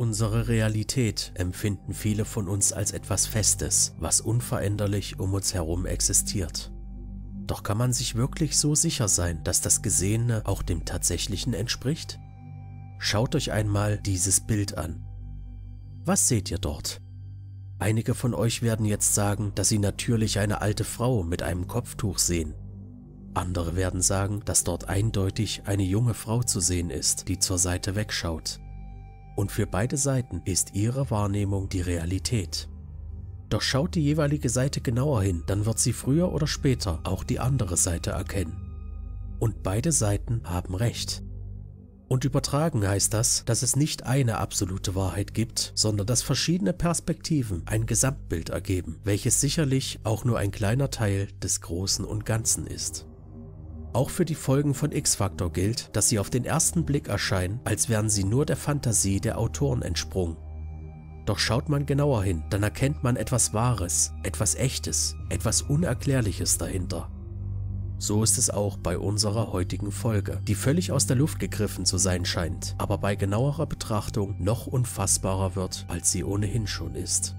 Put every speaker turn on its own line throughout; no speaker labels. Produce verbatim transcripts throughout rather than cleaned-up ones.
Unsere Realität empfinden viele von uns als etwas Festes, was unveränderlich um uns herum existiert. Doch kann man sich wirklich so sicher sein, dass das Gesehene auch dem Tatsächlichen entspricht? Schaut euch einmal dieses Bild an. Was seht ihr dort? Einige von euch werden jetzt sagen, dass sie natürlich eine alte Frau mit einem Kopftuch sehen. Andere werden sagen, dass dort eindeutig eine junge Frau zu sehen ist, die zur Seite wegschaut. Und für beide Seiten ist ihre Wahrnehmung die Realität. Doch schaut die jeweilige Seite genauer hin, dann wird sie früher oder später auch die andere Seite erkennen. Und beide Seiten haben recht. Und übertragen heißt das, dass es nicht eine absolute Wahrheit gibt, sondern dass verschiedene Perspektiven ein Gesamtbild ergeben, welches sicherlich auch nur ein kleiner Teil des Großen und Ganzen ist. Auch für die Folgen von X-Factor gilt, dass sie auf den ersten Blick erscheinen, als wären sie nur der Fantasie der Autoren entsprungen. Doch schaut man genauer hin, dann erkennt man etwas Wahres, etwas Echtes, etwas Unerklärliches dahinter. So ist es auch bei unserer heutigen Folge, die völlig aus der Luft gegriffen zu sein scheint, aber bei genauerer Betrachtung noch unfassbarer wird, als sie ohnehin schon ist.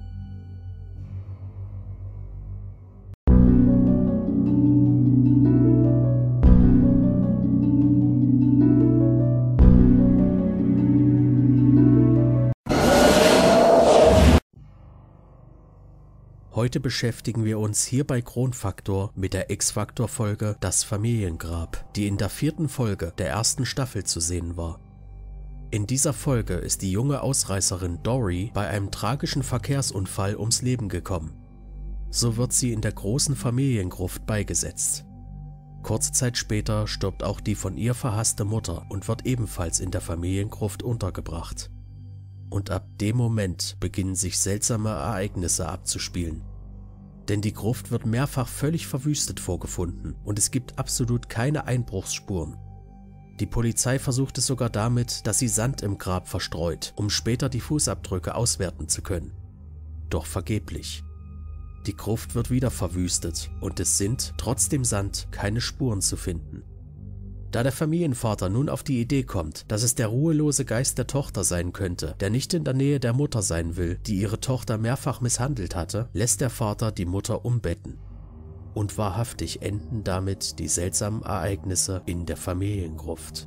Heute beschäftigen wir uns hier bei Kronfaktor mit der X-Factor-Folge Das Familiengrab, die in der vierten Folge der ersten Staffel zu sehen war. In dieser Folge ist die junge Ausreißerin Dory bei einem tragischen Verkehrsunfall ums Leben gekommen. So wird sie in der großen Familiengruft beigesetzt. Kurze Zeit später stirbt auch die von ihr verhasste Mutter und wird ebenfalls in der Familiengruft untergebracht. Und ab dem Moment beginnen sich seltsame Ereignisse abzuspielen. Denn die Gruft wird mehrfach völlig verwüstet vorgefunden und es gibt absolut keine Einbruchsspuren. Die Polizei versucht es sogar damit, dass sie Sand im Grab verstreut, um später die Fußabdrücke auswerten zu können. Doch vergeblich. Die Gruft wird wieder verwüstet und es sind, trotz dem Sand, keine Spuren zu finden. Da der Familienvater nun auf die Idee kommt, dass es der ruhelose Geist der Tochter sein könnte, der nicht in der Nähe der Mutter sein will, die ihre Tochter mehrfach misshandelt hatte, lässt der Vater die Mutter umbetten. Und wahrhaftig enden damit die seltsamen Ereignisse in der Familiengruft.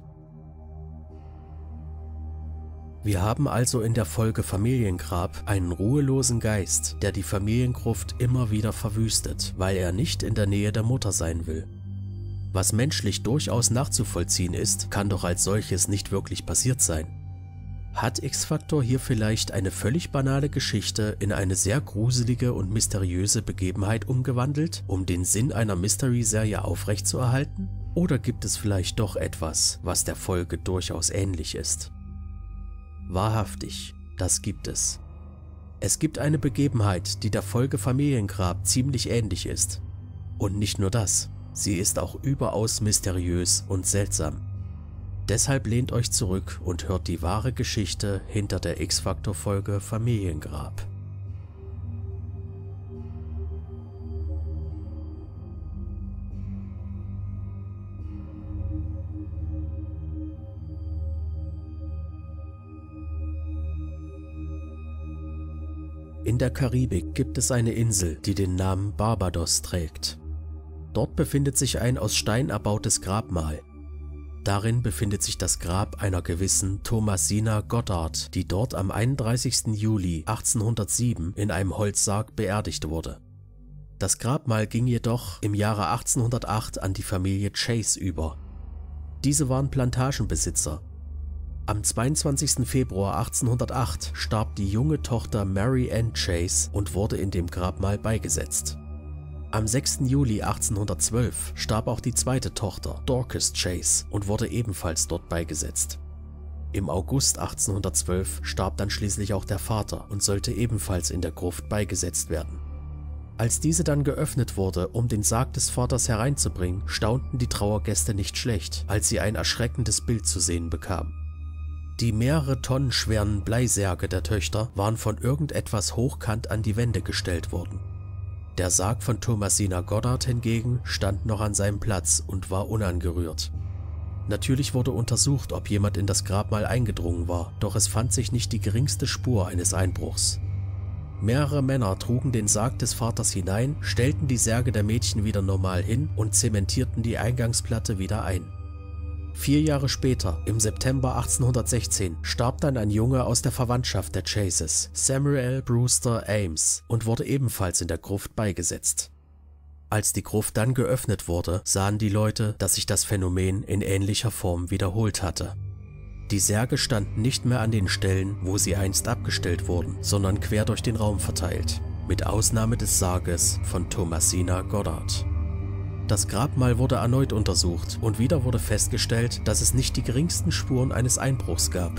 Wir haben also in der Folge Familiengrab einen ruhelosen Geist, der die Familiengruft immer wieder verwüstet, weil er nicht in der Nähe der Mutter sein will. Was menschlich durchaus nachzuvollziehen ist, kann doch als solches nicht wirklich passiert sein. Hat X-Factor hier vielleicht eine völlig banale Geschichte in eine sehr gruselige und mysteriöse Begebenheit umgewandelt, um den Sinn einer Mystery-Serie aufrechtzuerhalten? Oder gibt es vielleicht doch etwas, was der Folge durchaus ähnlich ist? Wahrhaftig, das gibt es. Es gibt eine Begebenheit, die der Folge Familiengrab ziemlich ähnlich ist. Und nicht nur das. Sie ist auch überaus mysteriös und seltsam. Deshalb lehnt euch zurück und hört die wahre Geschichte hinter der X-Factor-Folge Familiengrab. In der Karibik gibt es eine Insel, die den Namen Barbados trägt. Dort befindet sich ein aus Stein erbautes Grabmal. Darin befindet sich das Grab einer gewissen Thomasina Goddard, die dort am einunddreißigsten Juli achtzehnhundertsieben in einem Holzsarg beerdigt wurde. Das Grabmal ging jedoch im Jahre achtzehnhundertacht an die Familie Chase über. Diese waren Plantagenbesitzer. Am zweiundzwanzigsten Februar achtzehnhundertacht starb die junge Tochter Mary Ann Chase und wurde in dem Grabmal beigesetzt. Am sechsten Juli achtzehnhundertzwölf starb auch die zweite Tochter, Dorcas Chase, und wurde ebenfalls dort beigesetzt. Im August achtzehnhundertzwölf starb dann schließlich auch der Vater und sollte ebenfalls in der Gruft beigesetzt werden. Als diese dann geöffnet wurde, um den Sarg des Vaters hereinzubringen, staunten die Trauergäste nicht schlecht, als sie ein erschreckendes Bild zu sehen bekamen. Die mehrere Tonnen schweren Bleisärge der Töchter waren von irgendetwas hochkant an die Wände gestellt worden. Der Sarg von Thomasina Goddard hingegen stand noch an seinem Platz und war unangerührt. Natürlich wurde untersucht, ob jemand in das Grabmal eingedrungen war, doch es fand sich nicht die geringste Spur eines Einbruchs. Mehrere Männer trugen den Sarg des Vaters hinein, stellten die Särge der Mädchen wieder normal hin und zementierten die Eingangsplatte wieder ein. Vier Jahre später, im September achtzehnhundertsechzehn, starb dann ein Junge aus der Verwandtschaft der Chases, Samuel Brewster Ames, und wurde ebenfalls in der Gruft beigesetzt. Als die Gruft dann geöffnet wurde, sahen die Leute, dass sich das Phänomen in ähnlicher Form wiederholt hatte. Die Särge standen nicht mehr an den Stellen, wo sie einst abgestellt wurden, sondern quer durch den Raum verteilt, mit Ausnahme des Sarges von Thomasina Goddard. Das Grabmal wurde erneut untersucht und wieder wurde festgestellt, dass es nicht die geringsten Spuren eines Einbruchs gab.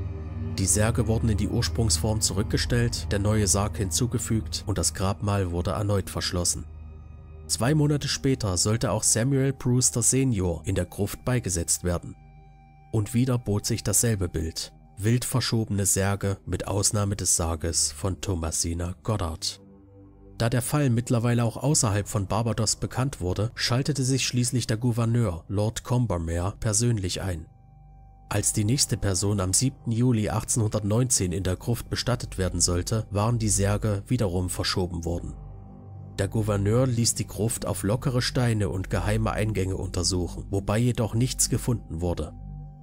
Die Särge wurden in die Ursprungsform zurückgestellt, der neue Sarg hinzugefügt und das Grabmal wurde erneut verschlossen. Zwei Monate später sollte auch Samuel Brewster Senior in der Gruft beigesetzt werden. Und wieder bot sich dasselbe Bild: wild verschobene Särge mit Ausnahme des Sarges von Thomasina Goddard. Da der Fall mittlerweile auch außerhalb von Barbados bekannt wurde, schaltete sich schließlich der Gouverneur, Lord Combermere, persönlich ein. Als die nächste Person am siebten Juli achtzehnhundertneunzehn in der Gruft bestattet werden sollte, waren die Särge wiederum verschoben worden. Der Gouverneur ließ die Gruft auf lockere Steine und geheime Eingänge untersuchen, wobei jedoch nichts gefunden wurde.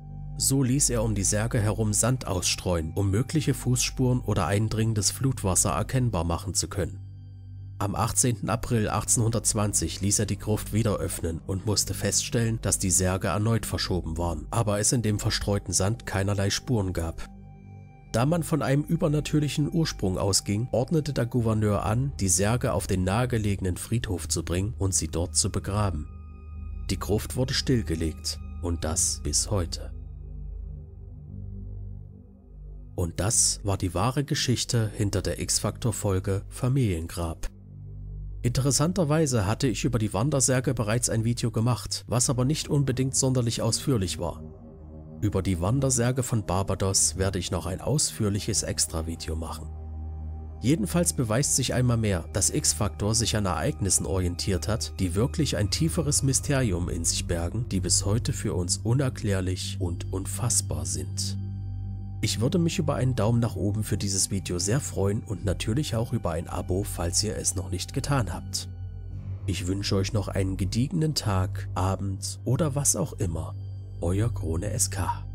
So ließ er um die Särge herum Sand ausstreuen, um mögliche Fußspuren oder eindringendes Flutwasser erkennbar machen zu können. Am achtzehnten April achtzehnhundertzwanzig ließ er die Gruft wieder öffnen und musste feststellen, dass die Särge erneut verschoben waren, aber es in dem verstreuten Sand keinerlei Spuren gab. Da man von einem übernatürlichen Ursprung ausging, ordnete der Gouverneur an, die Särge auf den nahegelegenen Friedhof zu bringen und sie dort zu begraben. Die Gruft wurde stillgelegt und das bis heute. Und das war die wahre Geschichte hinter der X-Factor-Folge Familiengrab. Interessanterweise hatte ich über die Wandersärge bereits ein Video gemacht, was aber nicht unbedingt sonderlich ausführlich war. Über die Wandersärge von Barbados werde ich noch ein ausführliches Extra-Video machen. Jedenfalls beweist sich einmal mehr, dass X-Factor sich an Ereignissen orientiert hat, die wirklich ein tieferes Mysterium in sich bergen, die bis heute für uns unerklärlich und unfassbar sind. Ich würde mich über einen Daumen nach oben für dieses Video sehr freuen und natürlich auch über ein Abo, falls ihr es noch nicht getan habt. Ich wünsche euch noch einen gediegenen Tag, Abend oder was auch immer. Euer Krone S K.